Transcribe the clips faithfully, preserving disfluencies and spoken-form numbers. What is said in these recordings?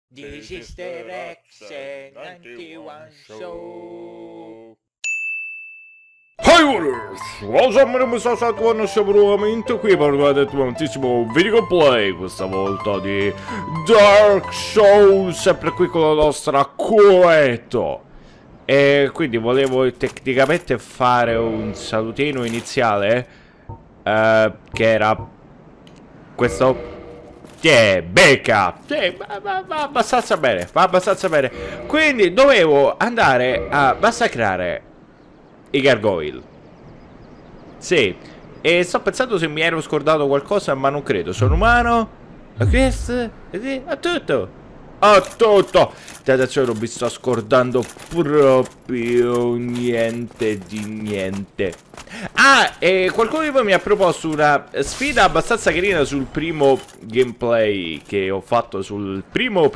This is the Rex novantuno Show. Hi Warriors! Welcome to questo stato nuovo momento qui per un tantissimo video play, questa volta di Dark Souls, sempre qui con la nostra Coeto. E quindi volevo tecnicamente fare un salutino iniziale, uh, che era questo. Yeah, becca! Sì, va, va, va abbastanza bene, va abbastanza bene. Quindi dovevo andare a massacrare i gargoyle. Sì. E sto pensando se mi ero scordato qualcosa, ma non credo. Sono umano. A questo. A tutto. A tutto. Adesso non mi sto scordando proprio niente di niente. Ah, e qualcuno di voi mi ha proposto una sfida abbastanza carina sul primo gameplay che ho fatto sul primo...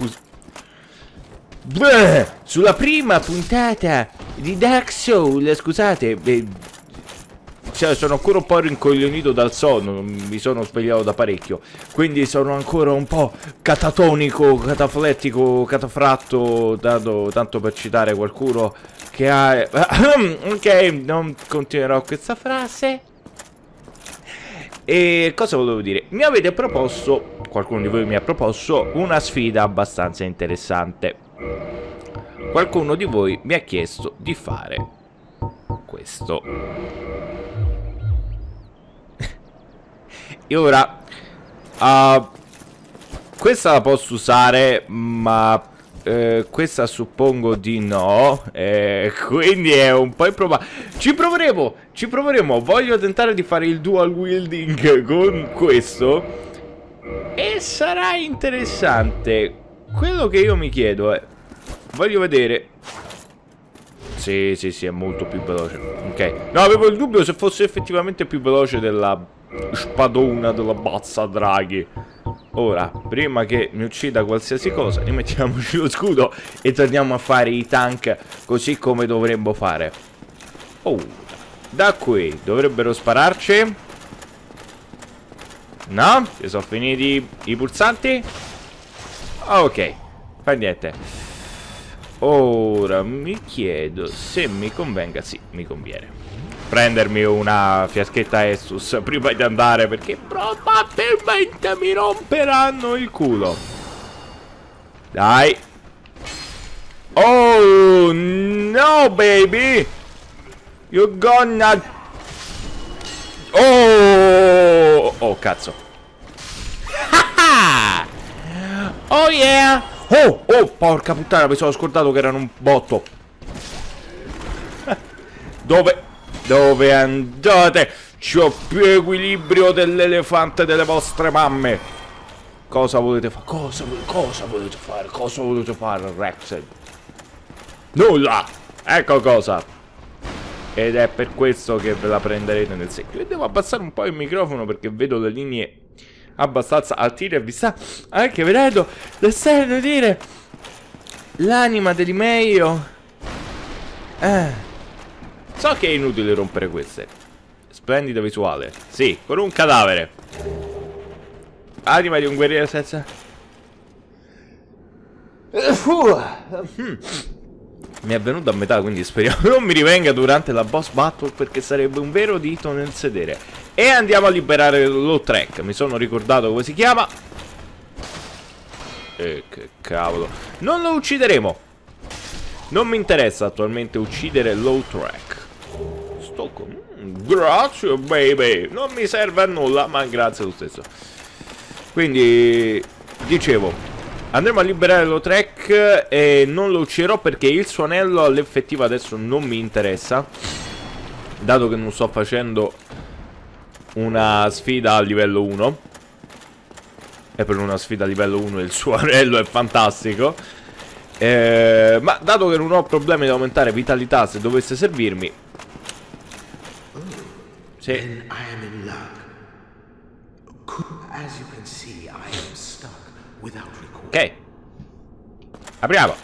Bleh, sulla prima puntata di Dark Souls, scusate, eh, cioè sono ancora un po' rincoglionito dal sonno, mi sono svegliato da parecchio, quindi sono ancora un po' catatonico, cataflettico, catafratto, dato, tanto per citare qualcuno che ha... Ok, non continuerò questa frase. E cosa volevo dire? Mi avete proposto, qualcuno di voi mi ha proposto una sfida abbastanza interessante. Qualcuno di voi mi ha chiesto di fare questo. E ora uh, questa la posso usare, ma uh, questa suppongo di no, eh, quindi è un po' improbabile. Ci proveremo, ci proveremo. Voglio tentare di fare il dual wielding con questo e sarà interessante. Quello che io mi chiedo è, voglio vedere. Sì, sì, sì, è molto più veloce. Ok. No, avevo il dubbio se fosse effettivamente più veloce della spadona della bazza draghi. Ora, prima che mi uccida qualsiasi cosa, rimettiamoci lo scudo e torniamo a fare i tank così come dovremmo fare. Oh, da qui dovrebbero spararci. No? Ci sono finiti i pulsanti? Ok, fa niente. Ora mi chiedo se mi convenga. Sì, mi conviene prendermi una fiaschetta Estus prima di andare, perché probabilmente mi romperanno il culo. Dai. Oh no baby, you're gonna... Oh, oh cazzo. Oh yeah. Oh, oh, porca puttana, mi sono scordato che erano un botto. Dove? Dove andate? C'ho più equilibrio dell'elefante delle vostre mamme. Cosa volete fare? Cosa, cosa volete fare? Cosa volete fare, Rex? Nulla! Ecco cosa. Ed è per questo che ve la prenderete nel secchio. E devo abbassare un po' il microfono perché vedo le linee abbastanza altine e vi sta anche vedendo l'esterno dire l'anima dell'Imeio. Eh. So che è inutile rompere queste. Splendida visuale. Sì, con un cadavere. Anima di un guerriero senza... Mi è venuto a metà, quindi speriamo non mi rivenga durante la boss battle, perché sarebbe un vero dito nel sedere. E andiamo a liberare Lautrec. Mi sono ricordato come si chiama. E che cavolo. Non lo uccideremo. Non mi interessa attualmente uccidere Lautrec. Sto con... Grazie baby. Non mi serve a nulla, ma grazie lo stesso. Quindi dicevo, andremo a liberare Lautrec e non lo ucciderò perché il suo anello all'effettivo adesso non mi interessa, dato che non sto facendo una sfida a livello uno. E per una sfida a livello uno il suo anello è fantastico. eh, Ma dato che non ho problemi di aumentare vitalità se dovesse servirmi. Sì. Ok. Apriamo.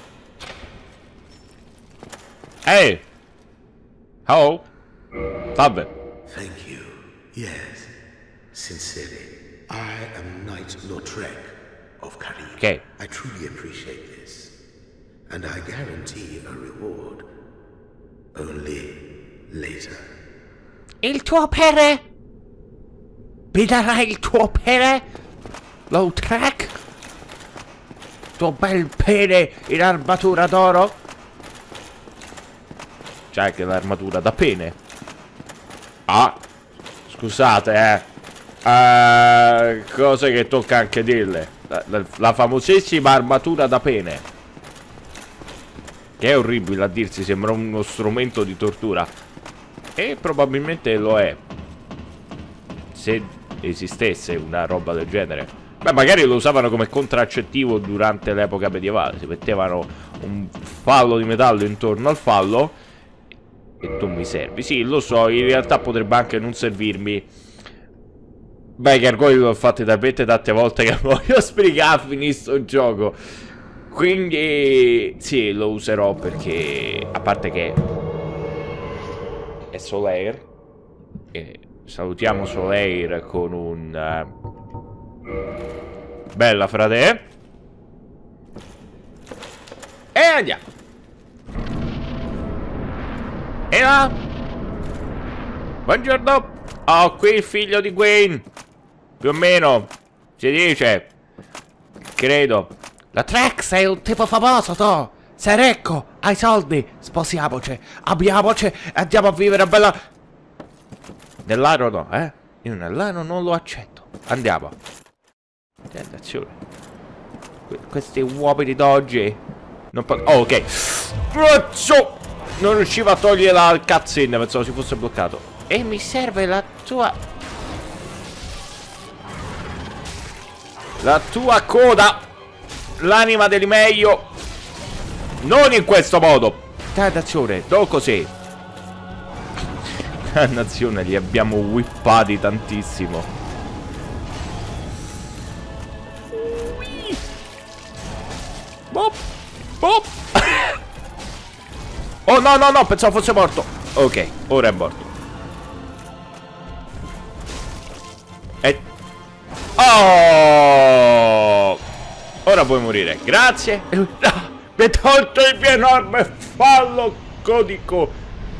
Ehi. Oh. Salve. Thank you. Yes, sincerely. I am Knight Lautrec, of Karim. Ok. I truly appreciate this, and I guarantee a reward only later. Il tuo pere? Mi darai il tuo pere? Lautrec? Tuo bel pene in armatura d'oro? C'è anche l'armatura da pene. Ah, scusate, eh. Uh, cose che tocca anche dirle. La, la, la famosissima armatura da pene. Che è orribile a dirsi, sembra uno strumento di tortura. E probabilmente lo è. Se esistesse una roba del genere. Beh, magari lo usavano come contraccettivo durante l'epoca medievale. Si mettevano un fallo di metallo intorno al fallo. E tu mi servi. Sì, lo so, in realtà potrebbe anche non servirmi. Beh, i gargoyle l'ho fatti talmente tante volte che voglio sbrigarmi in sto gioco. Quindi sì, lo userò perché, a parte che è Solaire, e salutiamo Solaire con un uh, bella frate. E andiamo. E là. Buongiorno. Ho qui il figlio di Gwen. Più o meno si dice. Credo. Lautrec, sei un tipo famoso, tu. Sei ricco, hai soldi. Sposiamoci, abbiamoci e andiamo a vivere bella. Nell'aro no, eh? Io nell'aro non lo accetto. Andiamo. Attenzione. Que questi uomini d'oggi non po- oh, ok. Cazzo! Non riuscivo a togliere la cutscene, pensavo si fosse bloccato. E mi serve la tua... La tua coda. L'anima del meglio. Non in questo modo. Dannazione, do così. Dannazione, li abbiamo whippati tantissimo. Bop, bop. Oh no no no, pensavo fosse morto. Ok, ora è morto. E... Oh! Ora puoi morire, grazie. No, mi hai tolto il mio enorme fallo codico.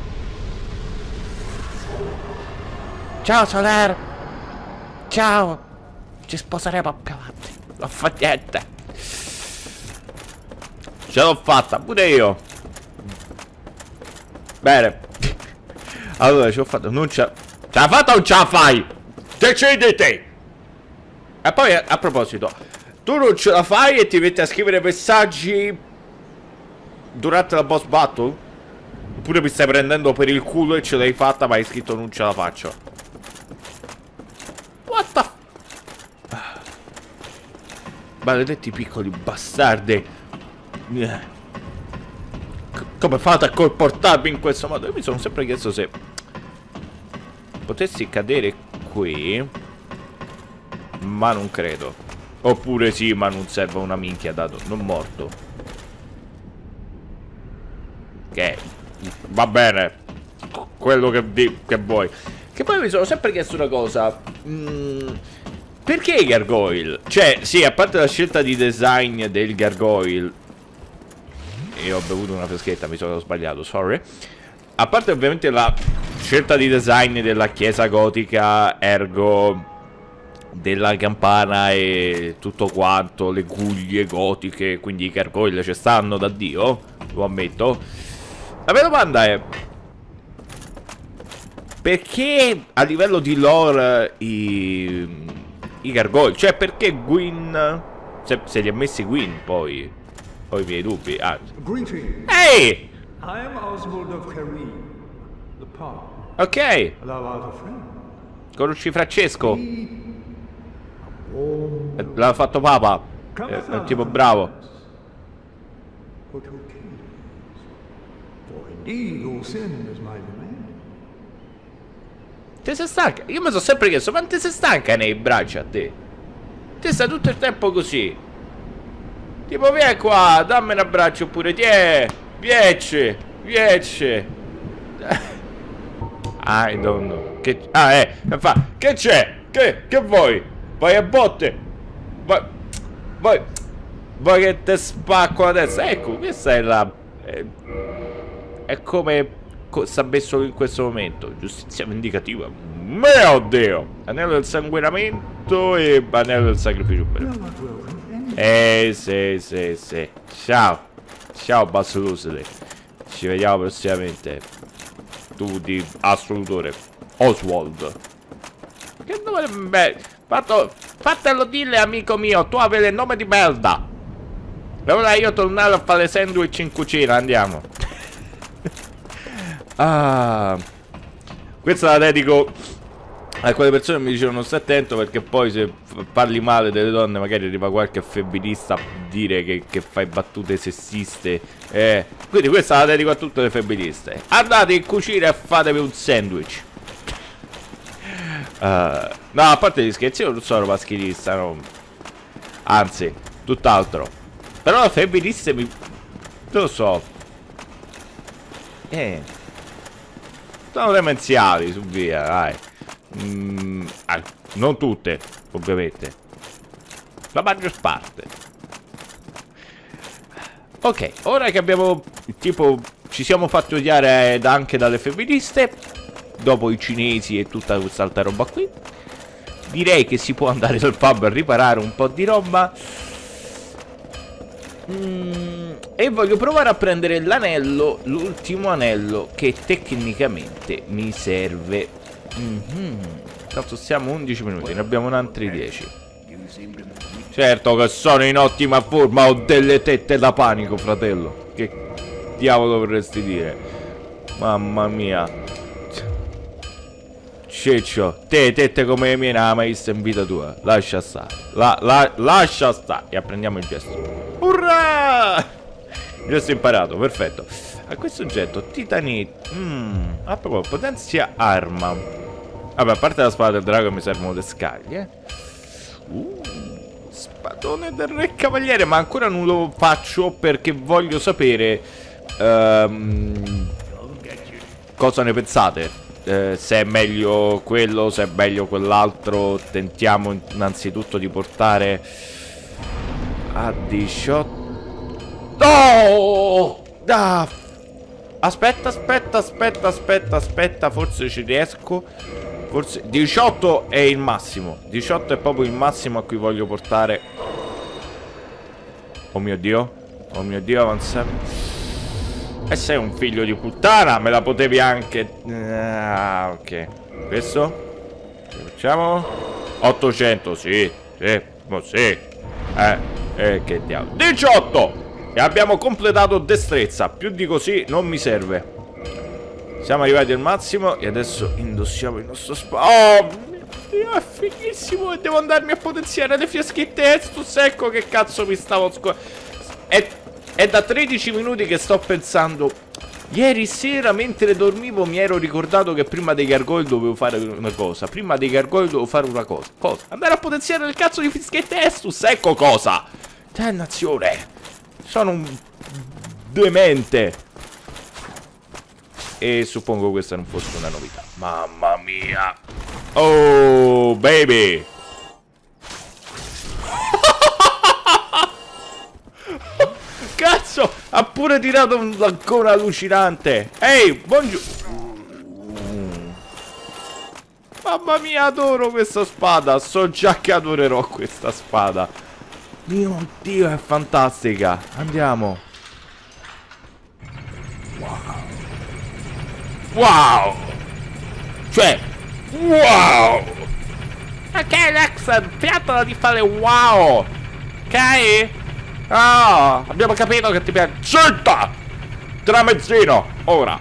Ciao Solaire. Ciao. Ci sposeremo più avanti. Non fa niente. Ce l'ho fatta, pure io. Bene. Allora, ce l'ho fatta. Non ce Ce l'ha fatta o non ce la fai? Deciditi. E poi, a, a proposito, tu non ce la fai e ti metti a scrivere messaggi durante la boss battle? Oppure mi stai prendendo per il culo e ce l'hai fatta ma hai scritto non ce la faccio? What the f... Maledetti piccoli bastardi. Come fate a comportarvi in questo modo? Io mi sono sempre chiesto se potessi cadere qui, ma non credo. Oppure sì, ma non serve una minchia, dato non morto. Ok, va bene. Quello che, vi, che vuoi. Che poi mi sono sempre chiesto una cosa. mm, Perché i gargoyle? Cioè, sì, a parte la scelta di design del gargoyle. E ho bevuto una freschetta, mi sono sbagliato, sorry. A parte ovviamente la scelta di design della chiesa gotica, ergo della campana e tutto quanto, le guglie gotiche, quindi i gargoyle ci stanno da Dio, lo ammetto. La mia domanda è: perché a livello di lore i, i gargoyle? Cioè, perché Gwyn, se, se li ha messi Gwyn poi ho i miei dubbi. Ah. Ehi! I am Oswald of Karim, the Pope. Ok. Thou art a friend. Conosci Francesco? L'ha fatto Papa. È, è un tipo bravo. For two kings. For indeed all sin is my domain. Te sei stanca? Io mi sono sempre chiesto, ma te sei stanca nei bracci a te? Te stai tutto il tempo così. Tipo, vieni qua, dammi un abbraccio oppure ti è. Vieci, vieci. I don't know. Che... Ah, eh, fa. Che c'è? Che, che vuoi? Vai a botte. Vai. Poi, poi che te spacco la testa. Ecco, questa è la... È, è come sta messo in questo momento. Giustizia vendicativa. Mio Dio! Anello del sanguinamento e anello del sacrificio. Eh, sì, sì, sì. Ciao. Ciao, Basso Lusile. Ci vediamo prossimamente. Tu di assolutore. Oswald. Che nome... Beh, fatto... Fatelo dire, amico mio. Tu avevi il nome di merda. E ora io tornare a fare sandwich in cucina. Andiamo. Ah, questa la dedico a quelle persone che mi dicono stai attento, perché poi se parli male delle donne magari arriva qualche femminista a dire che, che fai battute sessiste, eh. Quindi questa la dedico a tutte le femministe. Andate in cucina e fatevi un sandwich. uh, No, a parte gli scherzi, io non sono maschilista, no. Anzi, tutt'altro. Però le femministe mi... non lo so. Eh Sono demenziali, su via, dai. Mm, ah, non tutte, ovviamente. La maggior parte. Ok, ora che abbiamo, tipo, ci siamo fatti odiare anche dalle femministe, dopo i cinesi e tutta quest'altra roba qui, direi che si può andare dal pub a riparare un po' di roba. Mm, e voglio provare a prendere l'anello, l'ultimo anello che tecnicamente mi serve. Mm-hmm. Tanto stiamo undici minuti, ne abbiamo un altri dieci. Certo che sono in ottima forma, ho delle tette da panico, fratello. Che diavolo vorresti dire? Mamma mia. Ciccio, te tette come le mie, non la mai vista in vita tua. Lascia stare, la, la, lascia stare. E apprendiamo il gesto. Urrà! Gesto imparato, perfetto. A questo oggetto, titanite. Mmm, a proposito, potenzia arma. Vabbè, a parte la spada del drago mi servono le scaglie. Uh, spadone del re cavaliere, ma ancora non lo faccio perché voglio sapere um, cosa ne pensate. Eh, se è meglio quello, se è meglio quell'altro. Tentiamo innanzitutto di portare a diciotto. Oh! Ah! Aspetta, aspetta, aspetta, aspetta, aspetta. Forse ci riesco. Forse diciotto è il massimo. diciotto è proprio il massimo a cui voglio portare. Oh mio Dio. Oh mio Dio, avanzare. E sei un figlio di puttana, me la potevi anche... Ah, ok. Questo? Che facciamo? ottocento, sì. Sì, oh, sì. Eh, eh, che diavolo. diciotto! E abbiamo completato destrezza. Più di così non mi serve. Siamo arrivati al massimo e adesso indossiamo il nostro spa... Oh, mio Dio, è fighissimo. E devo andarmi a potenziare le fiaschette Estus. Ecco che cazzo mi stavo... scu... È... È da tredici minuti che sto pensando. Ieri sera mentre dormivo mi ero ricordato che prima dei gargoyle dovevo fare una cosa. Prima dei gargoyle dovevo fare una cosa. Cosa? Andare a potenziare il cazzo di fischette Estus. Ecco cosa. Dannazione. Sono un demente. E suppongo questa non fosse una novità. Mamma mia. Oh baby. Cazzo, ha pure tirato un lancone allucinante. Ehi, buongiorno. Mamma mia, adoro questa spada. So già che adorerò questa spada. Mio Dio, è fantastica. Andiamo. Wow. Wow. Cioè, wow. Ok, Lex, fiatala di fare wow. Ok? Ah, abbiamo capito che ti piace. Zitta! Tramezzino, ora.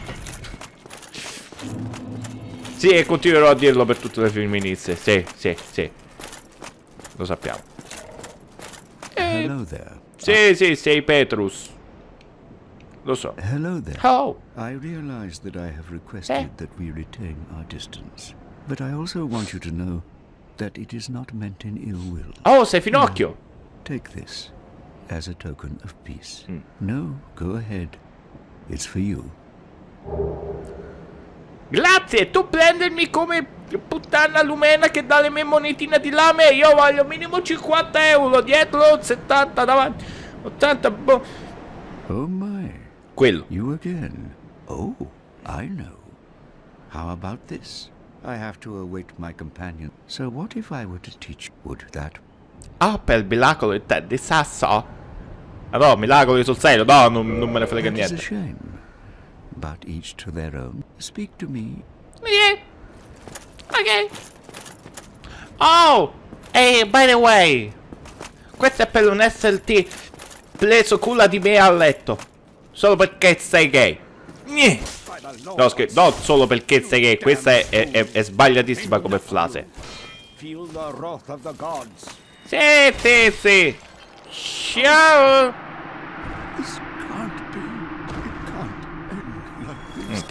Sì, e continuerò a dirlo per tutte le femministe. Sì, sì, sì. Lo sappiamo. Eh, Hello there. sì, sì, sei Petrus. Lo so. Hello there. Oh. I realize that I have requested Eh. that we retain our distance, but I also want you to know that it is not meant in ill will. Oh, sei Finocchio. Take this as a token of peace. Mm. No, go ahead. It's for you. Grazie, tu prendermi come puttana lumena che dà le mie monetine di lame. Io voglio minimo cinquanta euro, dietro settanta, davanti ottanta, boh. Oh my. Quello. You again. Oh, I know. How about this? I have to await my companion. So what if I were to teach? Would that? Ah, per miracolo intendi, sasso? Ah no, miracoli sul serio, no, non, non me ne frega That is a niente. shame. But each to their own. Speak to me. Yeah. Ok. Oh, hey, by the way, questo è per non esserti preso culla di me a letto. Solo perché sei gay. Gnì. No, scherzo, non solo perché sei gay, questa è, è, è, è sbagliatissima come frase. Feel the wrath of the gods. Sì, sì, sì. Ciao. This can't be. It can't end like this.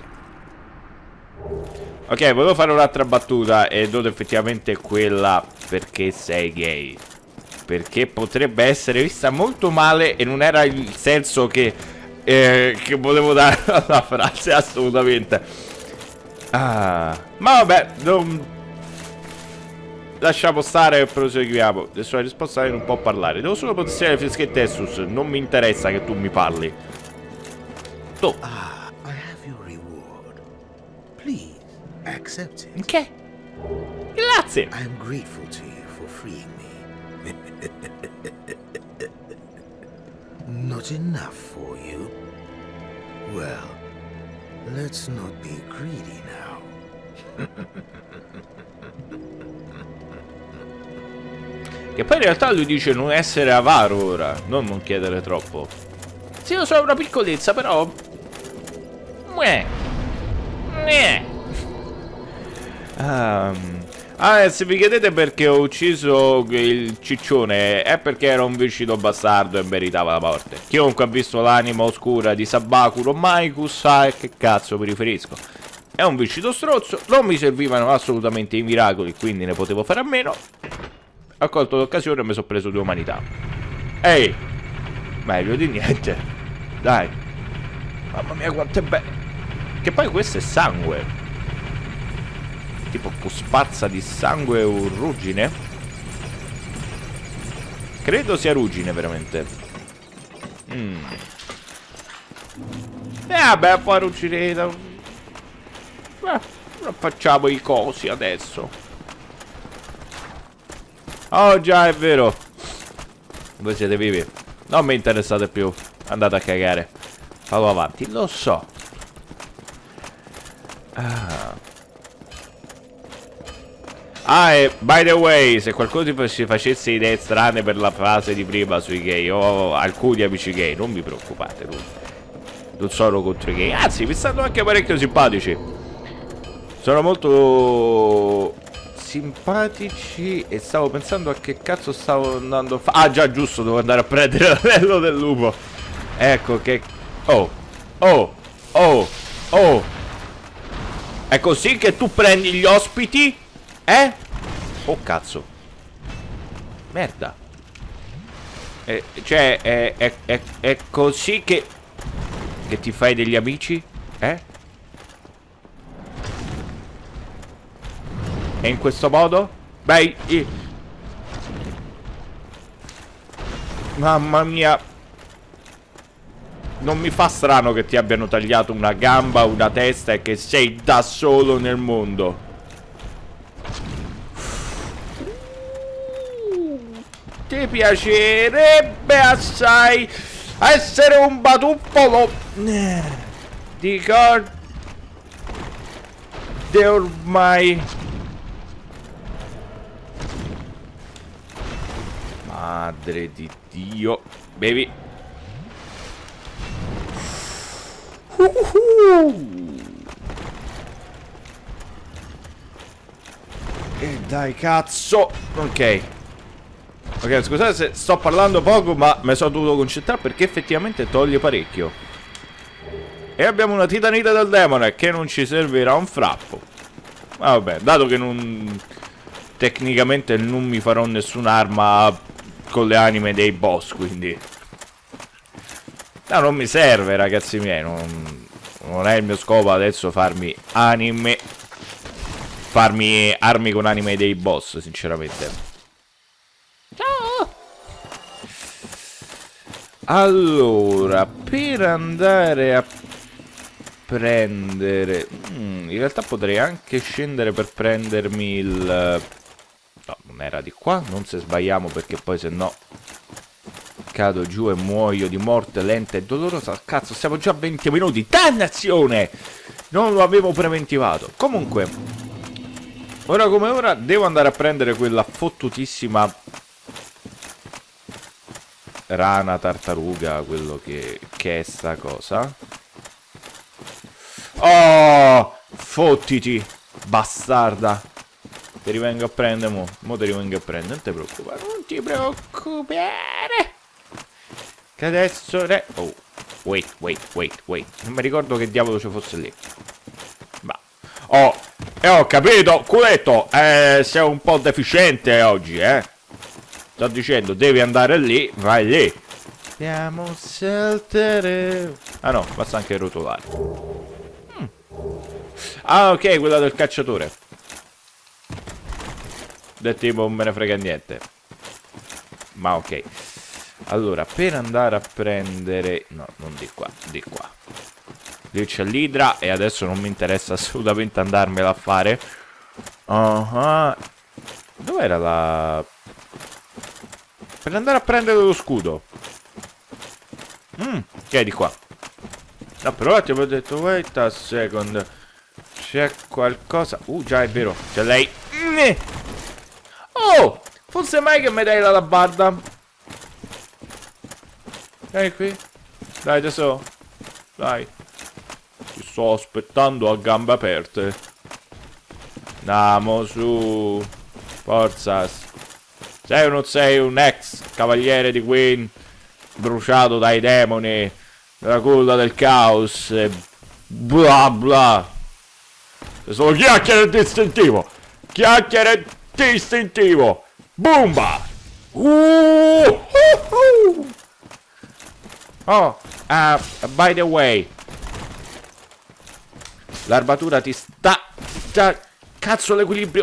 Ok, volevo fare un'altra battuta e non effettivamente quella perché sei gay. Perché potrebbe essere vista molto male e non era il senso che, eh, che volevo dare alla frase, assolutamente. Ah, ma vabbè, non... lasciamo stare e proseguiamo. Adesso la risposta non può parlare. Devo solo potenziare le fischette Essus. Non mi interessa che tu mi parli. Tu. Ah, I have your reward. Please, accept it. Che? Grazie. I am grateful to you for freeing me. Not enough for you? Well, let's not be greedy now. Che poi in realtà lui dice non essere avaro ora, non non chiedere troppo. Sì, io sono una piccolezza, però... Mueh. Mueh. Um... Ah, se vi chiedete perché ho ucciso il ciccione, è perché era un viscido bastardo e meritava la morte. Chiunque ha visto l'anima oscura di Sabakuro Maikus sa a che cazzo mi riferisco. È un viscido strozzo, non mi servivano assolutamente i miracoli, quindi ne potevo fare a meno. Ho colto l'occasione e mi sono preso due umanità. Ehi! Meglio di niente. Dai. Mamma mia quanto è bello. Che poi questo è sangue. Tipo cosparsa di sangue o ruggine. Credo sia ruggine veramente. Mm. E eh, vabbè, poi ruggine. Beh, facciamo i cosi adesso. Oh già, è vero. Voi siete vivi. Non mi interessate più. Andate a cagare. Fallo avanti, lo so. Ah. Ah, e by the way, se qualcuno si facesse idee strane per la frase di prima sui gay, o oh, alcuni amici gay, non vi preoccupate, non, non sono contro i gay. Anzi, mi stanno anche parecchio simpatici. Sono molto simpatici e stavo pensando a che cazzo stavo andando a fare. Ah, già, giusto, devo andare a prendere l'anello del lupo. Ecco che... Oh, oh, oh, oh. È così che tu prendi gli ospiti? Eh? Oh cazzo. Merda. Eh, cioè è, è, è, è così che Che ti fai degli amici? Eh? E in questo modo? Beh, io... Mamma mia. Non mi fa strano che ti abbiano tagliato una gamba, una testa e che sei da solo nel mondo. Ti piacerebbe assai essere un batuffolo. Ricordi ormai. Madre di Dio. Bevi. E dai cazzo. Ok. Ok, scusate se sto parlando poco, ma mi sono dovuto concentrare perché effettivamente toglie parecchio. E abbiamo una titanite del demone che non ci servirà un frappo. Ma vabbè, dato che non... tecnicamente non mi farò nessun'arma con le anime dei boss, quindi... No, non mi serve, ragazzi miei, non, Non è il mio scopo adesso farmi anime. Farmi armi con anime dei boss, sinceramente. Ciao! Allora, per andare a prendere... Mm, in realtà potrei anche scendere per prendermi il... No, non era di qua. Non se sbagliamo perché poi se no cado giù e muoio di morte lenta e dolorosa. Cazzo, siamo già a venti minuti. Dannazione! Non lo avevo preventivato. Comunque, ora come ora devo andare a prendere quella fottutissima rana tartaruga, quello che, che è sta cosa. Oh, fottiti, bastarda. Ti rivengo a prendere, mo. Mo ti rivengo a prendere, non ti preoccupare, non ti preoccupare. Che adesso... Re... Oh, wait, wait, wait, wait. Non mi ricordo che diavolo ci fosse lì. Ma... Oh, e eh, ho capito, culetto, eh, sei un po' deficiente oggi, eh. Sto dicendo, devi andare lì, vai lì. Andiamo saltare. Ah no, basta anche rotolare. Mm. Ah ok, quella del cacciatore. Del tipo non me ne frega niente. Ma ok. Allora, per andare a prendere... No, non di qua, di qua. Lì c'è l'idra e adesso non mi interessa assolutamente andarmela a fare. Uh-huh. Dov'era la... Per andare a prendere lo scudo. Mm, che è di qua. No, però ti avevo detto, wait a second. C'è qualcosa... Uh, già è vero, c'è lei. Mm. Oh, forse mai che mi dai la labarda. Vieni qui. Dai, tesoro. Dai. Ti sto aspettando a gambe aperte. Andiamo su. Forza. Sei o non sei un ex cavaliere di Queen bruciato dai demoni della culla del caos e bla bla. Sono chiacchiere distintivo. Chiacchiere distintivo. Boomba. Uh, uh, uh. Oh, uh, by the way, l'armatura ti sta... sta... Cazzo l'equilibrio.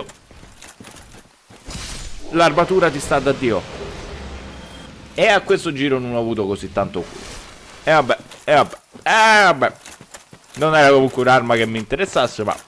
L'armatura ti sta da Dio. E a questo giro non ho avuto così tanto culo. E vabbè, e vabbè, e vabbè. Non era comunque un'arma che mi interessasse, ma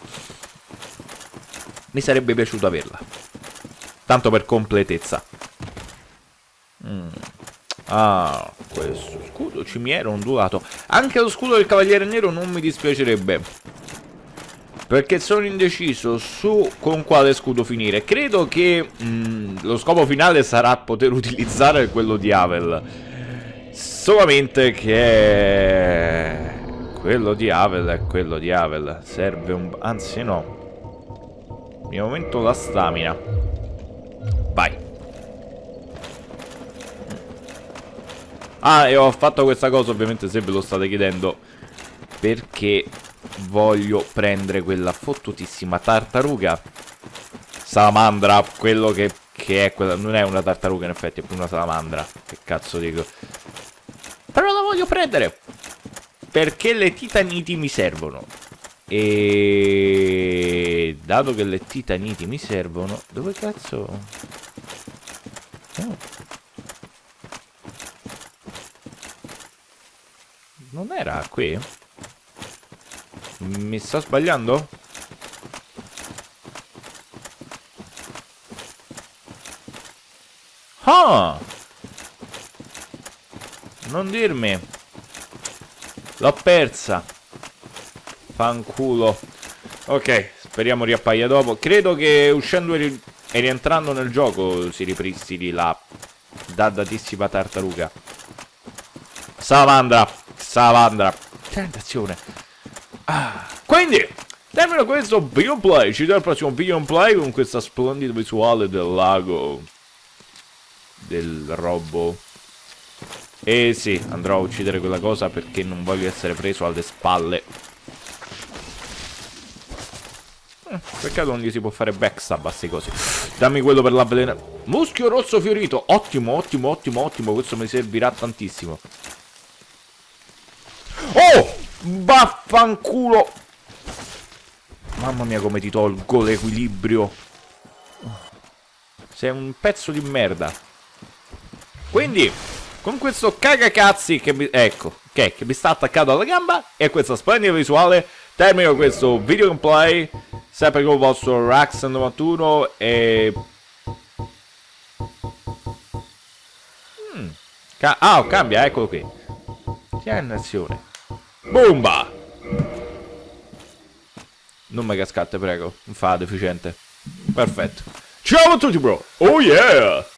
mi sarebbe piaciuto averla. Tanto per completezza. Mm. Ah, questo scudo ci mi era ondulato. Anche lo scudo del Cavaliere Nero non mi dispiacerebbe, perché sono indeciso su con quale scudo finire. Credo che mh, lo scopo finale sarà poter utilizzare quello di Havel. Solamente che quello di Havel è quello di Havel. Serve un... anzi no, mi aumento la stamina. Vai. Ah, e ho fatto questa cosa, ovviamente, se ve lo state chiedendo, perché voglio prendere quella fottutissima tartaruga salamandra. Quello che, che è quella... non è una tartaruga in effetti, è più una salamandra. Che cazzo dico. Però la voglio prendere perché le titaniti mi servono. E dato che le titaniti mi servono, dove cazzo... Oh. Non era qui? Mi sto sbagliando? Ah! Non dirmi. L'ho persa. Fanculo. Ok, speriamo riappaia dopo. Credo che uscendo e, ri e rientrando nel gioco si ripristini la dandatissima tartaruga. Salamandra. Salamandra. Tentazione. Ah. Quindi termino questo video play. Ci vediamo al prossimo video play con questa splendida visuale del lago del robot. E sì, andrò a uccidere quella cosa perché non voglio essere preso alle spalle. eh, Peccato non gli si può fare backstab a queste cose. Dammi quello per l'avvelenamento. Muschio rosso fiorito. Ottimo, ottimo, ottimo, ottimo. Questo mi servirà tantissimo. Oh! Vaffanculo. Mamma mia come ti tolgo l'equilibrio. Sei un pezzo di merda. Quindi, con questo cagacazzi che mi... Ecco, che, che mi sta attaccato alla gamba e questa splendida visuale, termino questo video gameplay. Sempre con il vostro Rax novantuno e... Mm. Ca ah, oh, cambia, eccolo qui. Dannazione. Bomba! Non mi cascate, prego. Non fa deficiente. Perfetto. Ciao a tutti, bro. Oh yeah!